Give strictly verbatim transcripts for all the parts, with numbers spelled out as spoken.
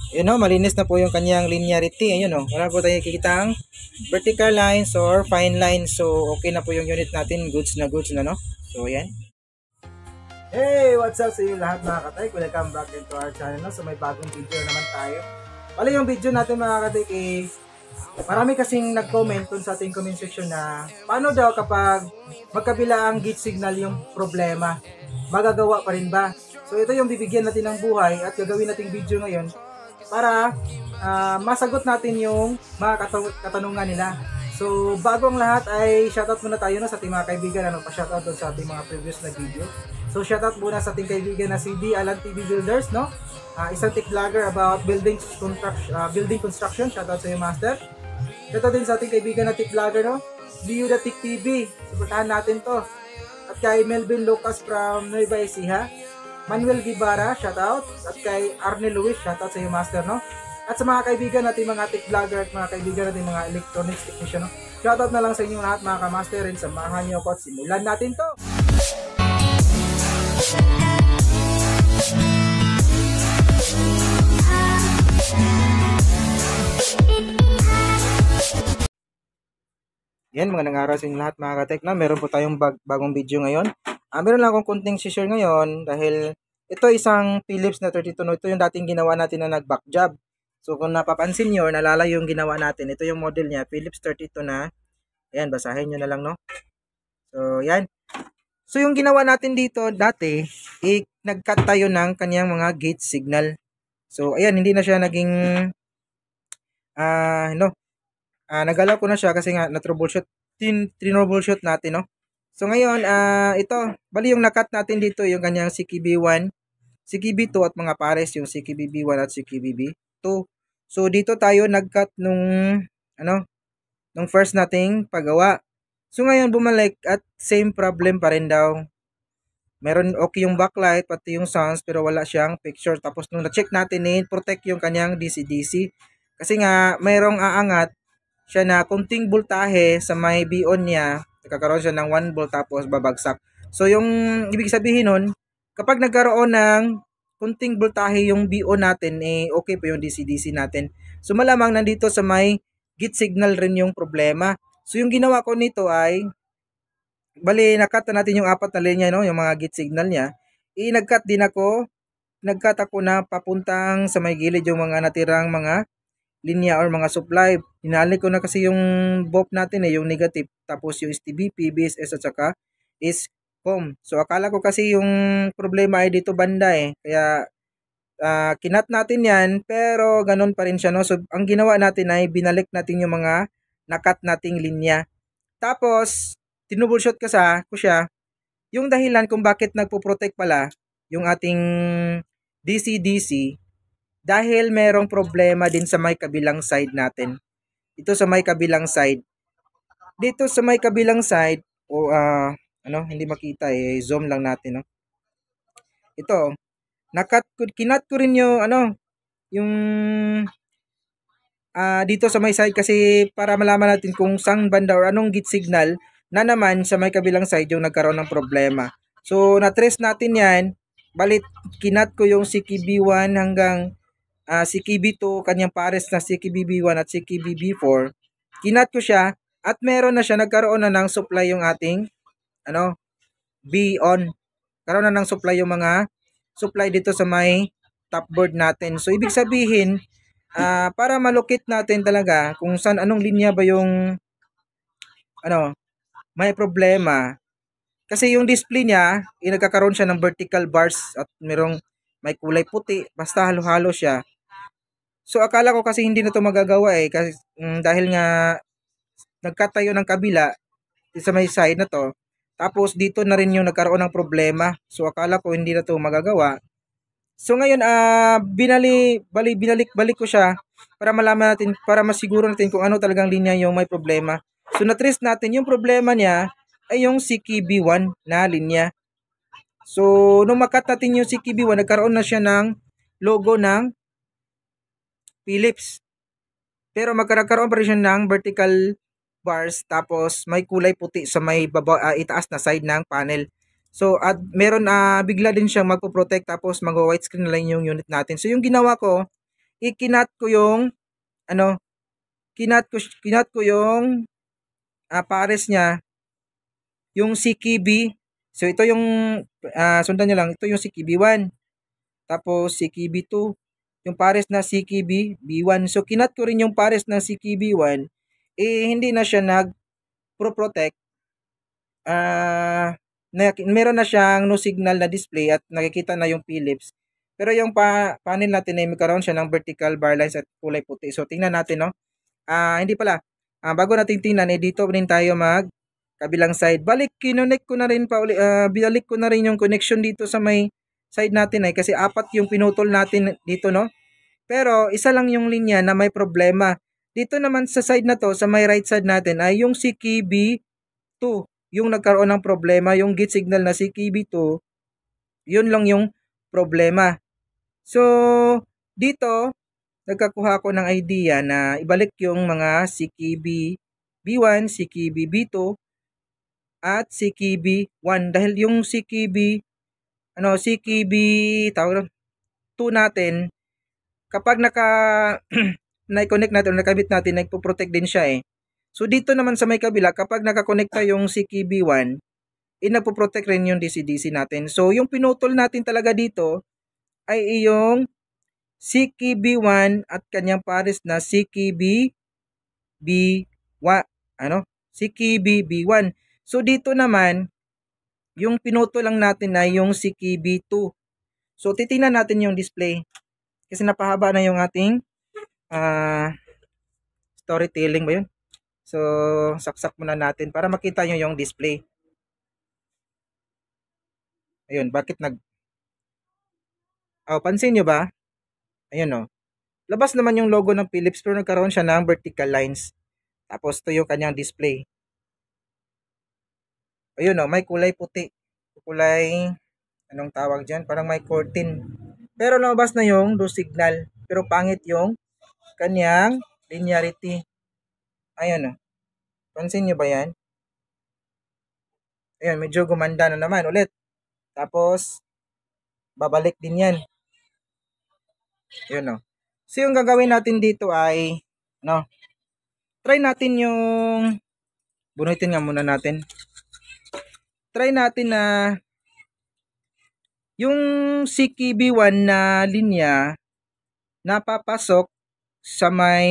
Yun o, malinis na po yung kanyang linearity. Ayun o, wala po tayo kikitang vertical lines or fine lines. So, okay na po yung unit natin. Goods na goods na, no? So, yan. Hey, what's up sa inyo lahat mga katay? Welcome back into our channel, no? So, may bagong video naman tayo. Bali yung video natin mga katay, eh, marami kasing nag-comment dun sa ating comment section na paano daw kapag magkabila ang gate signal yung problema, magagawa pa rin ba? So, ito yung bibigyan natin ng buhay at gagawin nating video ngayon para uh, masagot natin yung mga katung- katanungan nila. So, bago ang lahat ay shoutout muna tayo no, sa ating mga kaibigan. Ano pa shoutout doon sa ating mga previous na video. So, shoutout muna sa ating kaibigan na si D. Alan T V Builders, no? Uh, isang tech vlogger about building construction, uh, building construction. Shoutout sa iyo, Master. Shoutout din sa ating kaibigan na tech vlogger, no? Liu the Tech T V. Suportahan natin to. At kay Melvin Lucas from Nueva Ecija. Manuel Guevara, shoutout. At kay Arne Luis, shoutout sa iyo, Master, no? At sa mga kaibigan natin, mga tech vlogger at mga kaibigan natin, mga electronics technician, no? Shoutout na lang sa inyo lahat, mga ka-master, rin samahan niyo ako at simulan natin to. Yan, magandang araw sa inyo lahat mga ka-tech, na meron po tayong bag bagong video ngayon. Ah, meron lang akong kunting share ngayon dahil ito isang Philips na thirty-two, no? Ito yung dating ginawa natin na nag-back job. So kung napapansin nyo, nalala yung ginawa natin. Ito yung model niya, Philips thirty-two na. Ayan, basahin nyo na lang, no? So, yan. So yung ginawa natin dito dati, eh, nag-cut tayo ng kanyang mga gate signal. So, ayan, hindi na siya naging, ah, uh, no, uh, nagalaw ko na siya kasi nga na-troubleshoot, tin-troubleshoot natin, no? So, ngayon, ah, uh, ito, bali yung nakat natin dito, yung kanyang C K B one, C K B two at mga pares, yung C K B B one at C K B B two. So, dito tayo nag-cut nung, ano, nung first nating paggawa. So, ngayon, bumalik at same problem pa rin daw. Meron okay yung backlight, pati yung sounds, pero wala siyang picture. Tapos, nung na-check natin, eh, protect yung kanyang D C D C. Kasi nga, mayroong aangat siya na kunting voltahe sa may B-on niya, nagkakaroon siya ng one volt tapos babagsak. So yung ibig sabihin nun, kapag nagkaroon ng kunting voltahe yung B-on natin, eh okay po yung D C D C natin. So malamang nandito sa may gate signal rin yung problema. So yung ginawa ko nito ay, bali nakat na natin yung apat na linya, no, yung mga gate signal niya. I nagkat din ako, nagkat ako na papuntang sa may gilid yung mga natirang mga linya or mga supply. Hinali ko na kasi yung B O P natin eh, yung negative. Tapos yung S T B P, B S S at saka is com. So akala ko kasi yung problema ay dito banda eh. Kaya uh, kinat natin yan, pero ganun pa rin siya, no? So ang ginawa natin ay binalik natin yung mga nakat nating linya. Tapos tinroubleshoot ka sa ko siya yung dahilan kung bakit nagpo-protect pala yung ating D C D C. Dahil merong problema din sa may kabilang side natin. Ito sa may kabilang side. Dito sa may kabilang side, o uh, ano, hindi makita eh, zoom lang natin, no. Ito, nakat ko, kinat ko rin yung ano, yung uh, dito sa may side kasi para malaman natin kung saan banda or anong gate signal na naman sa may kabilang side yung nagkaroon ng problema. So, na-trace natin yan. Balit, kinat ko yung C K B one hanggang Uh, C K B two, kanyang pares na C K B B one at C K B B four, kinat ko siya at meron na siya, nagkaroon na ng supply yung ating ano, B-on. Karoon na ng supply yung mga supply dito sa may top board natin. So, ibig sabihin, uh, para malukit natin talaga kung saan, anong linya ba yung ano, may problema. Kasi yung display niya, eh, nagkakaroon siya ng vertical bars at merong may kulay puti. Basta halo-halo siya. So akala ko kasi hindi na to magagawa eh kasi mm, dahil nga nagkat tayo ng kabila sa may side na to. Tapos dito na rin yung nagkaroon ng problema. So akala ko hindi na to magagawa. So ngayon ah uh, binali bali binalik-balik ko siya para malaman natin, para masiguro natin kung ano talagang linya yung may problema. So na-trace natin yung problema niya ay yung C K B one na linya. So nung makat natin yung C K B one, nagkaroon na siya ng logo ng Philips. Pero magkakaroon pa rin siya ng vertical bars tapos may kulay puti sa may baba, uh, itaas na side ng panel. So at meron uh, bigla din siyang magpo-protect tapos mag-white screen na lang yung unit natin. So yung ginawa ko, ikinat ko yung ano, kinat ko kinat ko yung ah, pares niya, yung C K B. So ito yung ah, sundan niyo lang, ito yung C K B one. Tapos C K B two, yung pares na C K B B one. So kinat ko rin yung pares ng C K B one, eh hindi na siya nag pro-protect. Ah, na, meron na siyang no signal na display at nakikita na yung Philips. Pero yung pa, panel natin ay magkaroon siya ng vertical bar lines at kulay puti. So tingnan natin, no. Ah, hindi pala. Ah, bago natin tingnan, eh dito rin tayo mag kabilang side. Balik, kinonect ko na rin pa uli, ah, binalik ko na rin yung connection dito sa may side natin ay kasi apat yung pinutol natin dito, no. Pero isa lang yung linya na may problema. Dito naman sa side na to, sa may right side natin ay yung C K B two, yung nagkaroon ng problema, yung gate signal na C K B two, yun lang yung problema. So, dito, nagkakuha ko ng idea na ibalik yung mga C K B B one, C K B B two, at C K B one. Dahil yung C K B, ano, C K B, tawag two natin, kapag naka, na-connect natin, o nakabit natin, nagpo-protect din siya eh. So, dito naman sa may kabila, kapag nakakonekta yung C K B one, eh, nagpo-protect rin yung D C D C natin. So, yung pinutol natin talaga dito ay yung C K B one at kanyang pares na C K B B one, ano? C K B B one. So, dito naman, yung pinutol lang natin ay yung C K B two. So, titingnan natin yung display. Kasi napahaba na yung ating uh, storytelling ba yun? So, saksak muna natin para makita nyo yung display. Ayun, bakit nag... Oh, pansin nyo ba? Ayun o. Oh. Labas naman yung logo ng Philips pero nagkaroon siya ng vertical lines. Tapos ito yung kanyang display. Ayun o, oh, may kulay puti. Kulay, anong tawag dyan? Parang may curtain. Pero lumabas na yung do signal. Pero pangit yung kanyang linearity. Ayun o. Oh. Pansin nyo ba yan? Ayun, medyo gumanda na naman ulit. Tapos, babalik din yan. Ayun o. Oh. So, yung gagawin natin dito ay, no, try natin yung, bunutin nga muna natin. Try natin na, yung C K B one na linya, napapasok sa may,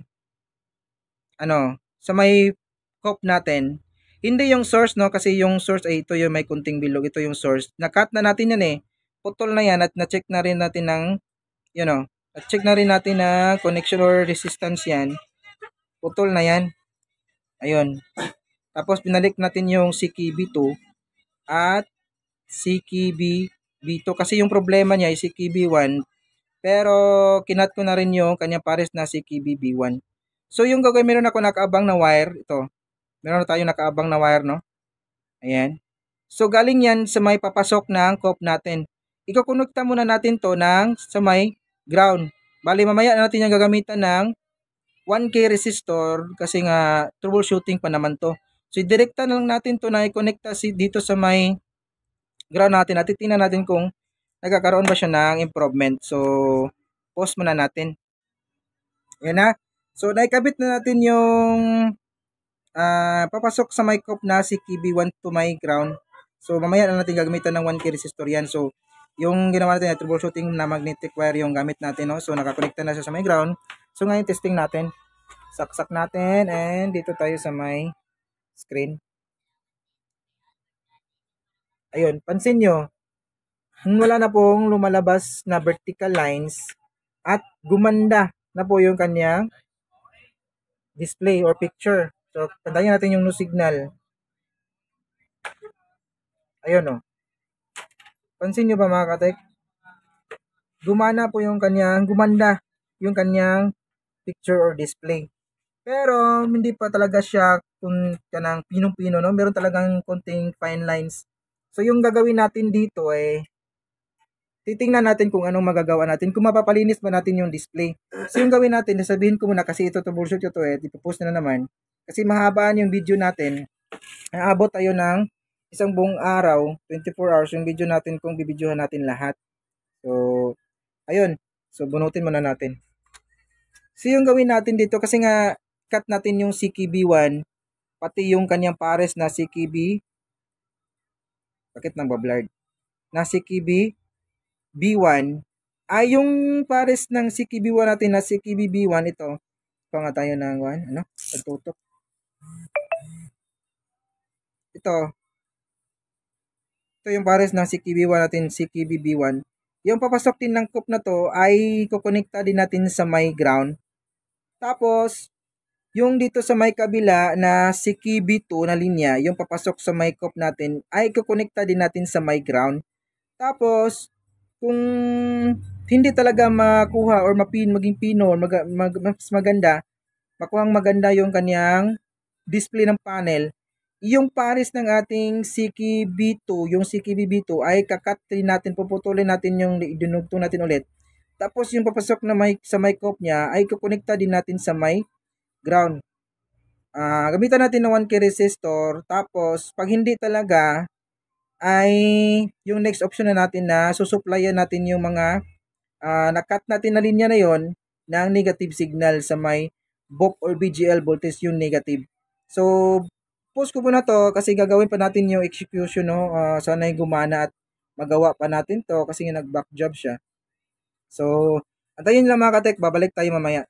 ano, sa may cop natin. Hindi yung source, no, kasi yung source ay ito yung may kunting bilog, ito yung source. Nakat na natin yan eh. Putol na yan at na-check na rin natin ng, you know, na-check na rin natin na connection or resistance yan. Putol na yan. Ayun. Tapos binalik natin yung C K B two at C K B B two kasi yung problema niya ay C K B one pero kinat ko na rin yung kanya pares na C K B B one. So yung gagawin, meron ako nakaabang na wire. Ito. Meron na tayo nakaabang na wire, no? Ayan. So galing yan sa may papasok ng cop natin. Ikukonekta muna natin to ng sa may ground. Bali mamaya natin yung gagamitan ng one K resistor kasi nga troubleshooting pa naman to. So direkta na lang natin to na i-connecta si dito sa may ground natin at titingnan natin kung nagkakaroon ba siya ng improvement. So pause muna natin. Yan na. So naikabit na natin yung uh, papasok sa may cop na si K B one to my ground. So mamaya na natin gagamitan ng one K resistor yan. So yung ginawa natin ay troubleshooting na magnetic wire yung gamit natin, no? So nakakonekta na siya sa may ground. So ngayon testing natin. Saksak natin and dito tayo sa may screen. Ayun, pansin nyo, wala na pong lumalabas na vertical lines at gumanda na po yung kanyang display or picture. So, pantayin natin yung no signal. Ayun o. Oh. Pansin nyo ba mga katek? Gumana po yung kanyang, gumanda yung kanyang picture or display. Pero, hindi pa talaga siya kung kanang pinong-pino, no? Meron talagang konting fine lines. So, yung gagawin natin dito eh, titingnan natin kung anong magagawa natin, kung mapapalinis ba natin yung display. So, yung gawin natin, sabihin ko muna kasi ito troubleshoot ko to eh, ipopost na naman. Kasi mahabaan yung video natin. Aabot tayo ng isang buong araw, twenty-four hours, yung video natin kung bibidyohan natin lahat. So, ayun. So, bunutin muna natin. So yung gawin natin dito kasi nga cut natin yung C K B one pati yung kanyang pares na C K B. Bakit nang bablard? Na C K B B one ay yung pares ng C K B one natin na C K B B one ito. Pa nga tayo ng one, ano? Pagtutok. Ito. Ito yung pares ng C K B one natin, C K B B one. Yung papasok din ng coop na to ay kukonekta din natin sa may ground. Tapos, yung dito sa may kabila na C K B two na linya, yung papasok sa may coop natin ay kukonekta din natin sa may ground. Tapos, kung hindi talaga makuha or mapin maging pino, mag, mag, mas maganda, makuhang maganda yung kanyang display ng panel, yung pares ng ating C K B two, yung C K B B two ay kakat din natin, puputulin natin yung dinugtong natin ulit. Tapos yung papasok na may, sa may coop niya ay kukonekta din natin sa may ground. Uh, gamitan natin ng one K resistor. Tapos pag hindi talaga ay yung next option na natin na susuplayan natin yung mga uh, nakat natin na linya na yon ng negative signal sa may B O P or B G L voltage yung negative. So, post ko po na to kasi gagawin pa natin yung execution, no? Uh, sana ay gumana at magawa pa natin to kasi nga nag-back job siya. So, antayin lang mga katek, babalik tayo mamaya.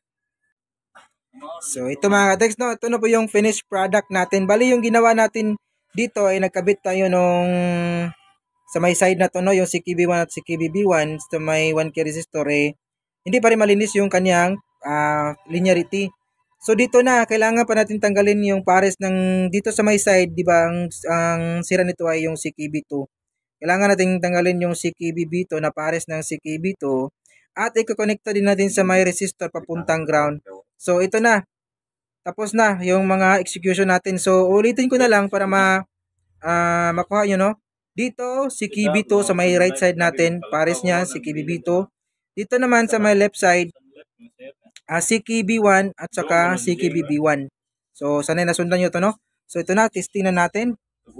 So, ito mga katek, no? Ito na po yung finished product natin. Bali, yung ginawa natin dito ay nagkabit tayo nung sa may side na to, no? Yung C K B one at C K B B one sa may one K resistor eh, hindi pa rin malinis yung kanyang uh, linearity. So dito na kailangan pa natin tanggalin yung pares ng dito sa may side, di ba? Ang, ang sira nito ay yung C K B two. Kailangan natin tanggalin yung C K B B two na pares ng C K B two at i-connecta din natin sa may resistor papuntang ground. So ito na. Tapos na yung mga execution natin. So ulitin ko na lang para ma uh, makuha nyo, no? Dito C K B two sa may right side natin, pares niya C K B B two. Dito naman sa may left side, uh, C K B one at saka C K B B one. So, sanay nasundan nyo to, no? So, ito na, testing na natin.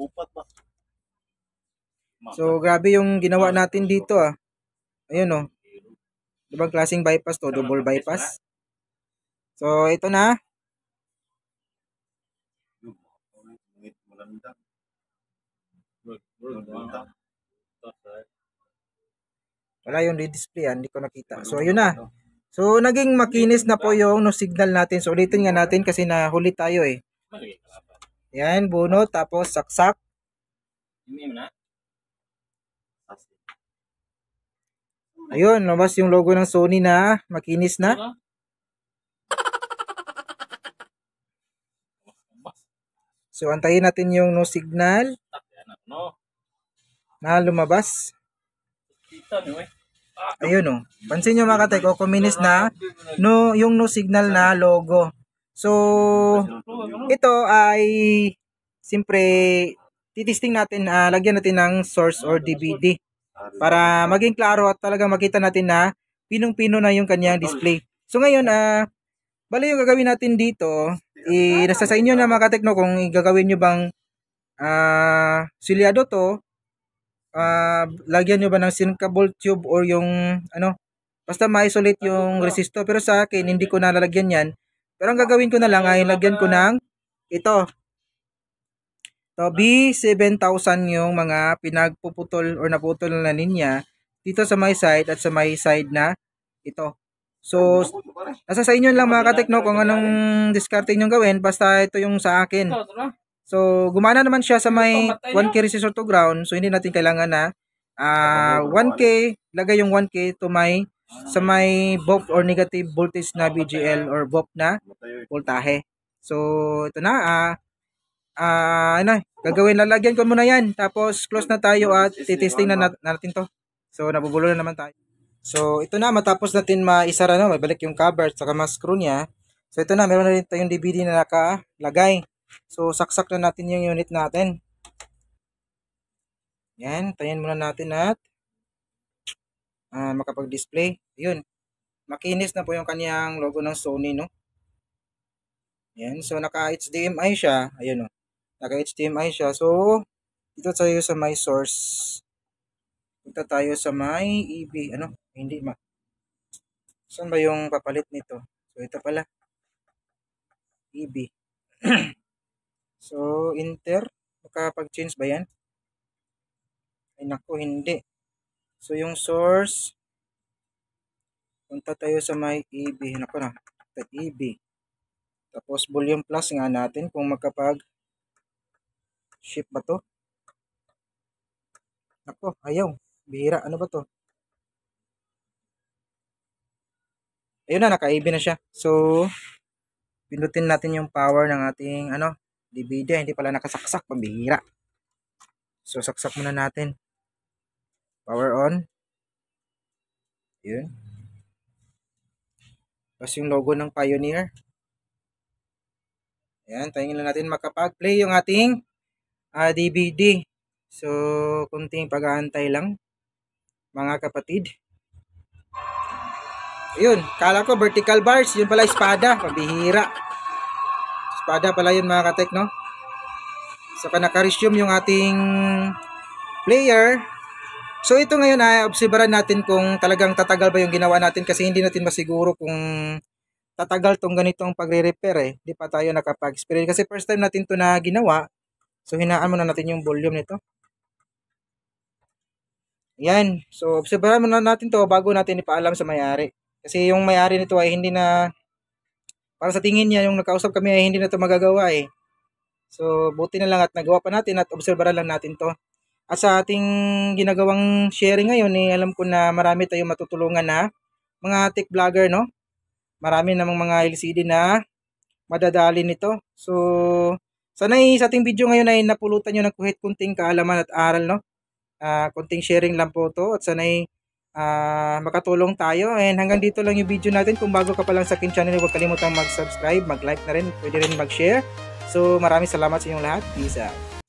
So, grabe yung ginawa natin dito, ah. Ayun, no? Diba klaseng bypass to? Double bypass. So, ito na. Wala yung display, ah. Hindi ko nakita. So, ayun na. So, naging makinis na po yung no signal natin. So, ulitin nga natin kasi nahuli tayo eh. Yan, bunot, tapos saksak. Ayun, labas yung logo ng Sony na makinis na. So, antayin natin yung no signal na lumabas. Ayun o. Oh. Pansin nyo mga katek, o kuminis na no, yung no signal na logo. So, ito ay siyempre titisting natin, uh, lagyan natin ng source or D V D para maging klaro at talaga makita natin na pinong-pino na yung kanyang display. So ngayon, uh, bali yung gagawin natin dito, eh, nasa sa inyo na mga katekno kung gagawin nyo bang uh, silyado to, uh, lagyan nyo ba ng sinkable tube or yung ano, basta ma-isolate yung resistor. Pero sa akin, hindi ko nalalagyan yan. Pero ang gagawin ko na lang ay lagyan ko ng ito. So, B seven thousand yung mga pinagpuputol or naputol na linya dito sa may side at sa may side na ito. So, nasa sa inyo lang mga katekno kung anong diskarte nyo gawin. Basta ito yung sa akin. So, gumana naman siya sa may one K resistor to ground. So, hindi natin kailangan na uh, one K, lagay yung one K to may sa may B O P or negative voltage na B G L or B O P na voltahe. So, ito na. Ah, uh, uh, ano, gagawin, lalagyan ko muna yan. Tapos, close na tayo at titesting na nat natin to. So, nabubulo na naman tayo. So, ito na. Matapos natin maisara, no, mabalik yung cover at saka ma-screw niya. So, ito na. Meron na rin tayong D V D na nakalagay. So, saksak na natin yung unit natin. Yan. Tayin muna natin at uh, makapag-display. Yun. Makinis na po yung kanyang logo ng Sony, no? Yan. So, naka-H D M I siya. Ayun, no? Naka-H D M I siya. So, dito tayo sa my source. Dito tayo sa my E B. Ano? Hindi ma. Saan ba yung papalit nito? So, ito pala. E B. So, enter. Makapag-change ba yan? Ay, naku, hindi. So, yung source, punta tayo sa may E B. Naku na. E B. Tapos, volume plus nga natin kung magkapag-shift ba to. Naku, ayaw. Bihira. Ano ba to? Ayun na, naka-E B na siya. So, pindutin natin yung power ng ating, ano, D V D. Hindi pala nakasaksak. Pambihira. So, saksak muna natin. Power on. Yun. Tapos yung logo ng Pioneer. Ayan, tingnan lang natin makapag-play yung ating uh, D V D. So, kunting pag-aantay lang, mga kapatid. Ayun, kala ko vertical bars, yun pala espada, pabihira. Espada pala yun mga katek, no? So, naka-resume yung ating player. So, ito ngayon ay obserbaran natin kung talagang tatagal ba yung ginawa natin kasi hindi natin masiguro kung tatagal tong ganitong pagre-repair eh. Hindi pa tayo nakapag-experience kasi first time natin to na ginawa. So, hinaan muna natin yung volume nito. Yan. So, obserbaran muna natin to bago natin ipaalam sa may-ari. Kasi yung may-ari nito ay hindi na, para sa tingin niya, yung nakausap kami ay hindi na to magagawa eh. So, buti na lang at nagawa pa natin at obserbaran lang natin to. At sa ating ginagawang sharing ngayon, eh, alam ko na marami tayong matutulungan na mga tech vlogger, no? Marami namang mga L C D na madadali nito. So, sanay sa ating video ngayon ay napulutan nyo ng kahit kunting kaalaman at aral, no? Uh, kunting sharing lang po to at sanay uh, makatulong tayo. And hanggang dito lang yung video natin. Kung bago ka pa lang sa akin channel, huwag kalimutang mag-subscribe, mag-like na rin, pwede rin mag-share. So, maraming salamat sa inyong lahat. Peace out.